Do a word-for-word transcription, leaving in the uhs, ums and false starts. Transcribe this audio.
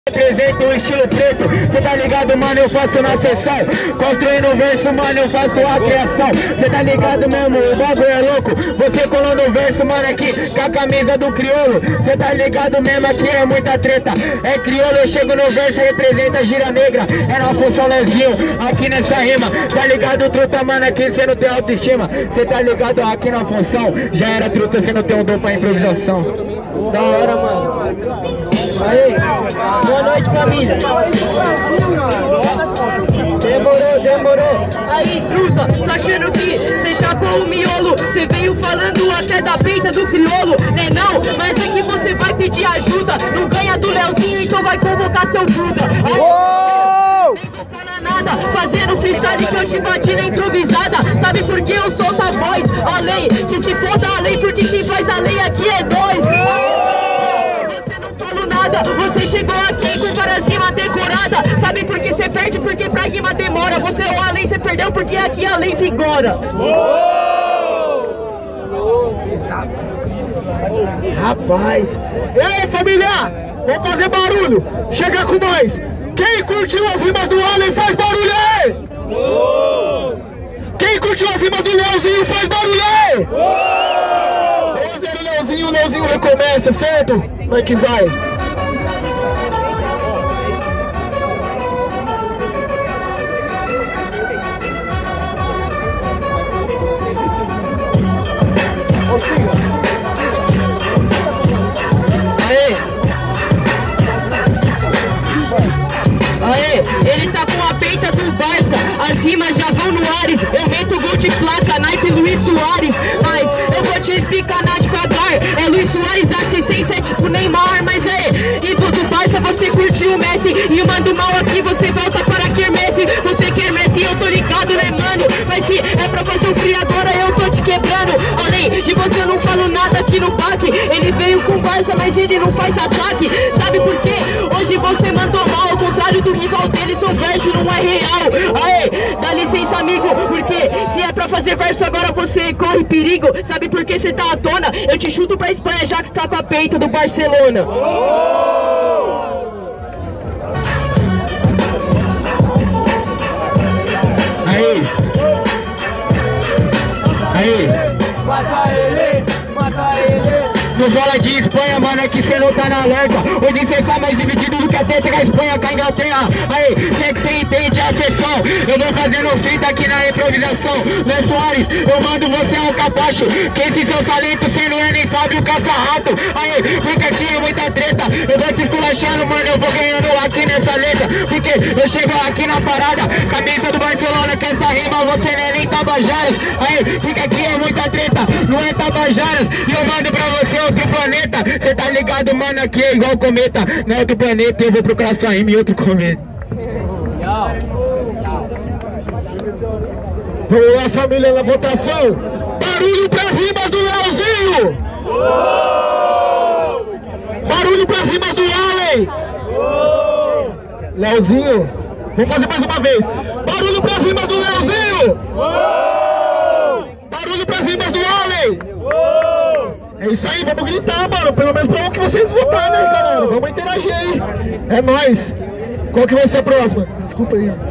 Represento o estilo preto, cê tá ligado, mano, eu faço na sessão. Construindo o verso, mano, eu faço a criação. Cê tá ligado mesmo, o bagulho é louco. Você colando o verso, mano, aqui com a camisa do crioulo. Cê tá ligado mesmo, aqui é muita treta. É crioulo, eu chego no verso, representa a gira negra. É na função Lezinho, aqui nessa rima. Tá ligado, truta, mano, aqui cê não tem autoestima. Cê tá ligado, aqui na função. Já era truta, cê não tem um dom pra improvisação. Da hora, mano. Aí, boa noite, família. Demorou, demorou. Aí, truta, tá achando que cê chapou o miolo? Cê veio falando até da peita do crioulo, né não? Mas é que você vai pedir ajuda. Não ganha do Leozinho, então vai convocar seu Buda. Aí, nem vou falar nada, fazendo freestyle que eu te bati na improvisada. Sabe por que eu solto a voz? A lei, que se foda a lei, porque quem faz a lei aqui é nós. Você chegou aqui com várias rimas decoradas. Sabe por que você perde? Porque pra rima demora. Você é uma lei, você perdeu porque aqui a lei vigora. Rapaz. Ei, família, vamos fazer barulho. Chega com nós. Quem curtiu as rimas do Allen faz barulho aí. Quem curtiu as rimas do Leozinho faz barulho aí. O Leozinho, o Leozinho recomeça, certo? Vai que vai. Aê! Aê! Ele tá com a peita do Barça, as rimas já vão no Ares. Eu meto gol de placa, naipe Luiz Soares. Mas eu vou te explicar na devagar. É Luiz Soares, assistência é tipo Neymar. Mas é, ídolo do Barça, você curtiu o Messi. E mando mal aqui, você volta para Quermesse. Você quer Messi, eu tô ligado, né, mano? Mas se é pra fazer um frio agora, eu tô te quebrando. Além de você, eu não falo nada aqui no pack. Ele veio com Barça, mas ele não faz ataque. Sabe por quê? Hoje você mandou mal. Ao contrário do rival dele, seu verso não é real. Aê, dá licença, amigo. Porque se é pra fazer verso agora, você corre perigo. Sabe por que você tá à tona? Eu te chuto pra Espanha, já que você tá com a peita do Barcelona. Aí. Aí. Mata ele, mata ele. No bola de Espanha, mano, é que cê não tá na alerta. Hoje cê tá mais dividido do que a tetra, a Espanha com a Inglaterra. Aí, cê que cê entende a sessão. Eu vou fazendo fita aqui na improvisação. Luiz Soares, eu mando você ao capacho. Que esse seu talento, cê não é nem Fábio Caça-Rato. Aí, fica aqui, é muita treta. Eu vou te esculachando, mano, eu vou ganhando aqui nessa letra. Porque eu chego aqui na parada, camisa do Barcelona, que essa rima você não é nem Tabajaras. Aí, fica aqui, é muita treta. Não é Tabajaras. E eu mando pra você outro planeta, cê tá ligado, mano, aqui é igual cometa. Não é outro planeta, eu vou procurar sua rima em outro cometa. Vamos lá, família, na votação. Barulho pras rimas do Leozinho. Barulho pras rimas do Allen. Leozinho, vamos fazer mais uma vez. Barulho pras rimas do Leozinho. Barulho pras rimas do Allen. É isso aí, vamos gritar, mano. Pelo menos pra um que vocês votarem, né, galera? Vamos interagir aí. É nóis. Qual que vai ser a próxima? Desculpa aí.